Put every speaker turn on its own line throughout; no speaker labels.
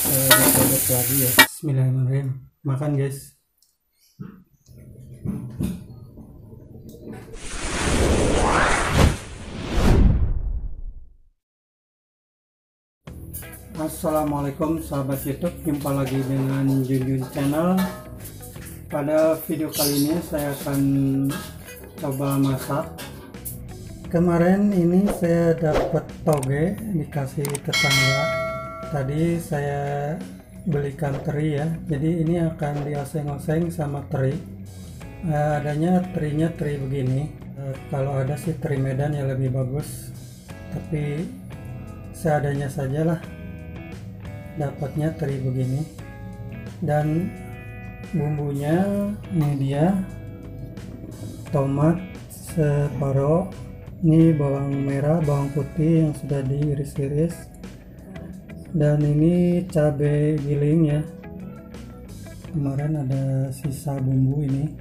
Aduk lagi ya. Bismillahirrahmanirrahim. Makan guys. Assalamualaikum sahabat YouTube, jumpa lagi dengan Junjun Channel. Pada video kali ini saya akan coba masak. Kemarin ini saya dapat toge dikasih tetangga. Tadi saya belikan teri ya, jadi ini akan dioseng-oseng sama teri. Adanya terinya teri begini. Kalau ada sih teri Medan yang lebih bagus, tapi seadanya sajalah. Dapatnya teri begini, dan bumbunya ini dia: tomat separuh, ini bawang merah, bawang putih yang sudah diiris-iris, dan ini cabai giling ya, kemarin ada sisa bumbu ini.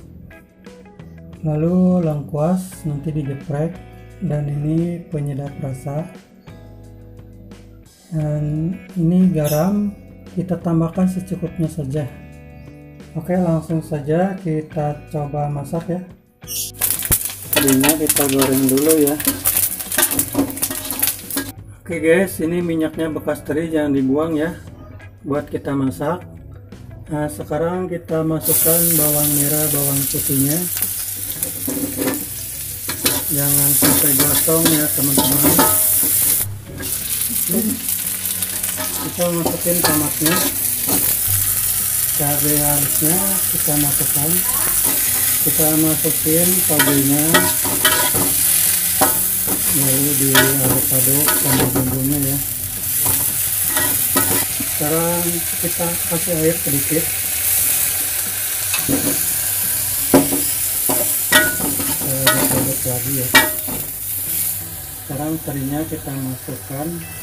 Lalu lengkuas nanti digeprek, dan ini penyedap rasa. Dan ini garam kita tambahkan secukupnya saja. Oke, langsung saja kita coba masak ya. Terinya kita goreng dulu ya. Oke guys, ini minyaknya bekas teri, jangan dibuang ya buat kita masak. Nah, sekarang kita masukkan bawang merah, bawang putihnya. Jangan sampai gosong ya teman-teman. Kita masukin tomatnya, cabai halusnya kita masukkan, kita masukin togenya, lalu diaduk-aduk sama bumbunya ya. Sekarang kita kasih air sedikit, aduk-aduk lagi ya. Sekarang terinya kita masukkan,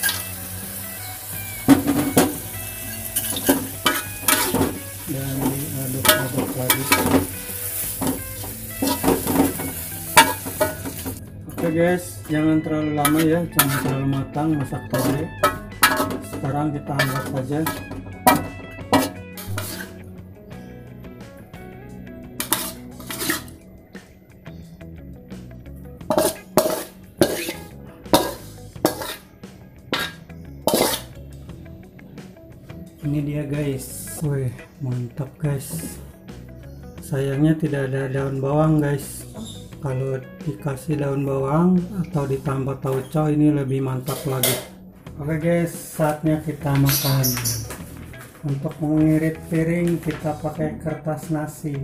dan diaduk-aduk lagi. Oke guys, jangan terlalu lama ya, jangan terlalu matang masak toge. Sekarang kita angkat saja. Ini dia guys. Wih, mantap guys. Sayangnya tidak ada daun bawang guys. Kalau dikasih daun bawang atau ditambah tauco ini lebih mantap lagi. Oke guys, saatnya kita makan. Untuk mengirit piring kita pakai kertas nasi.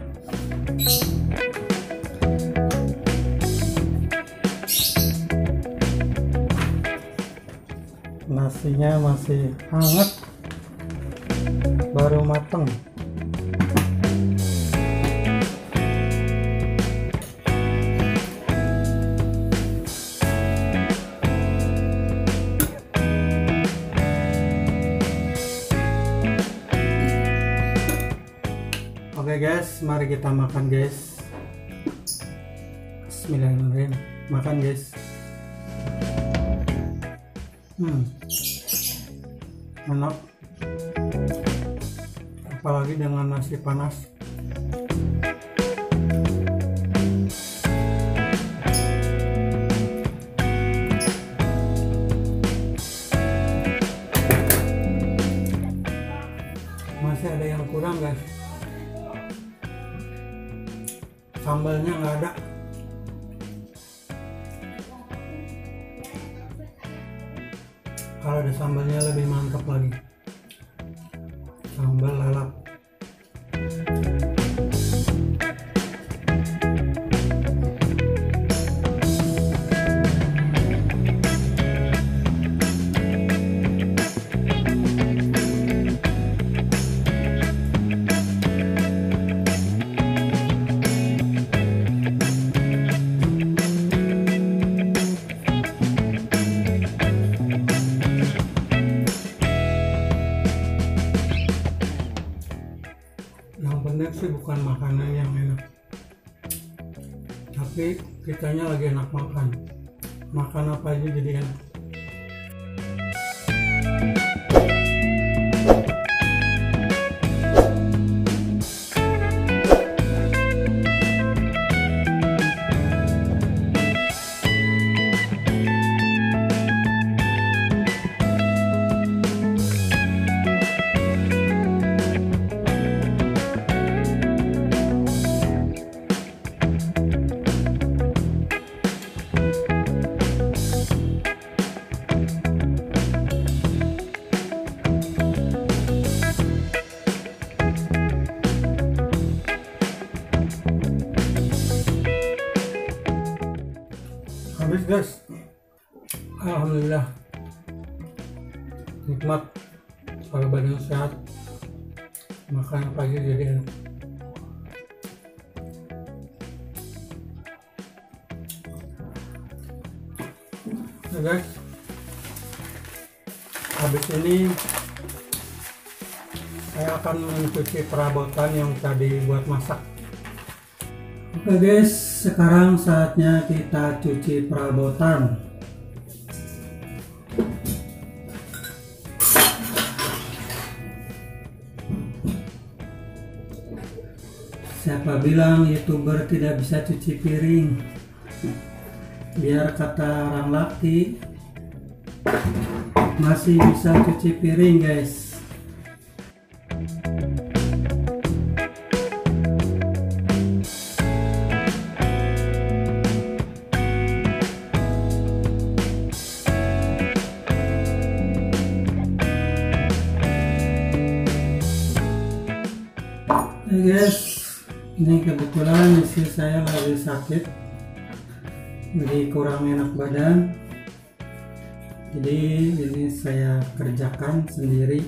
Nasinya masih hangat, baru matang. Oke guys, mari kita makan guys. Bismillahirrahmanirrahim. Makan guys. Enak, apalagi dengan nasi panas. Masih ada yang kurang guys, sambalnya nggak ada. Kalau ada sambalnya lebih mantap lagi, sambal lalap. Yang sih bukan makanan yang enak, tapi kitanya lagi enak makan. Makan apa aja jadi enak. nikmat. Kalau badan sehat, makan pagi jadi enak. Nah guys, habis ini saya akan mencuci perabotan yang tadi buat masak. Oke guys, sekarang saatnya kita cuci perabotan. Siapa bilang YouTuber tidak bisa cuci piring? Biar kata orang laki masih bisa cuci piring guys. Hey guys, ini kebetulan istri saya lagi sakit, jadi kurang enak badan, jadi ini saya kerjakan sendiri.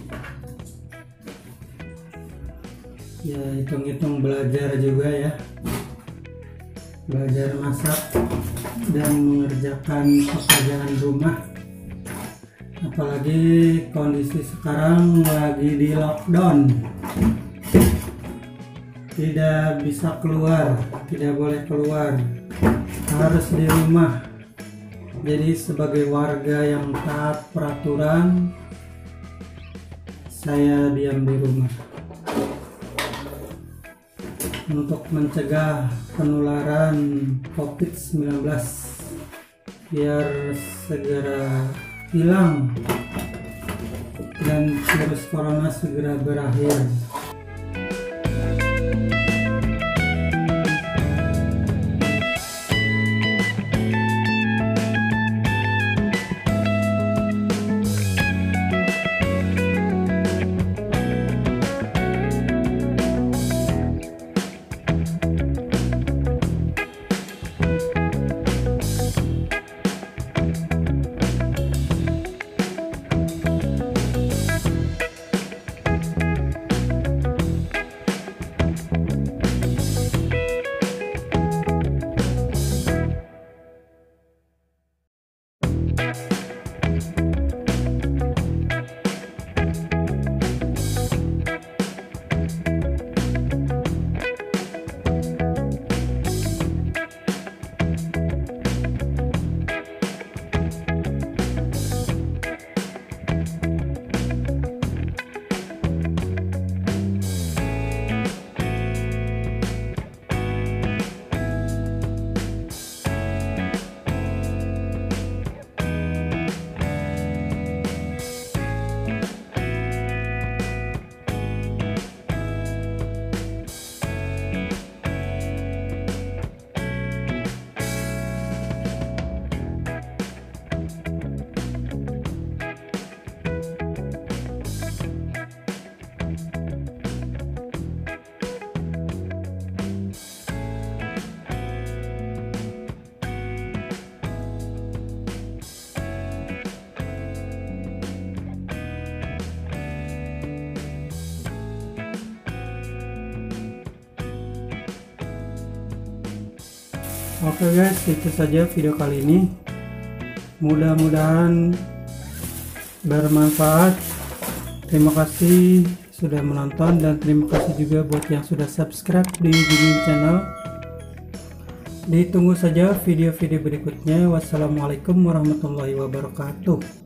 Ya hitung-hitung belajar juga ya, belajar masak dan mengerjakan pekerjaan rumah, apalagi kondisi sekarang lagi di lockdown. Tidak bisa keluar, tidak boleh keluar, harus di rumah. Jadi sebagai warga yang taat peraturan, saya diam di rumah untuk mencegah penularan COVID-19 biar segera hilang dan virus corona segera berakhir. Oke guys, itu saja video kali ini. Mudah-mudahan bermanfaat. Terima kasih sudah menonton dan terima kasih juga buat yang sudah subscribe di Gini Channel. Ditunggu saja video-video berikutnya. Wassalamualaikum warahmatullahi wabarakatuh.